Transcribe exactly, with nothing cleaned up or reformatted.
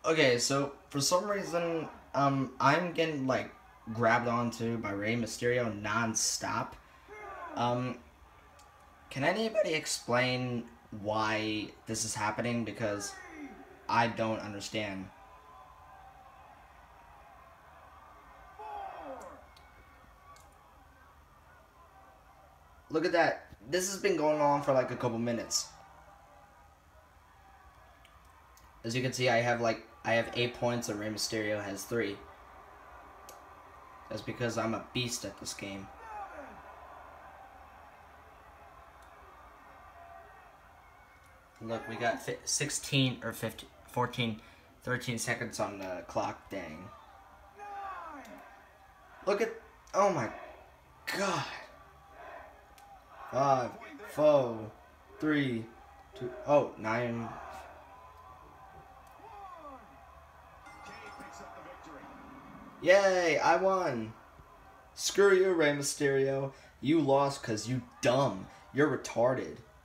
Okay, so for some reason, um, I'm getting like grabbed onto by Rey Mysterio non-stop. Um, can anybody explain why this is happening? Because I don't understand. Look at that. This has been going on for like a couple minutes. As you can see, I have like I have eight points and Rey Mysterio has three. That's because I'm a beast at this game. Look, we got sixteen or fifteen, fourteen, thirteen seconds on the clock. Dang. Look at, oh my god. Five, four, three, two, oh, nine. Yay, I won. Screw you, Rey Mysterio. You lost because you dumb. You're retarded.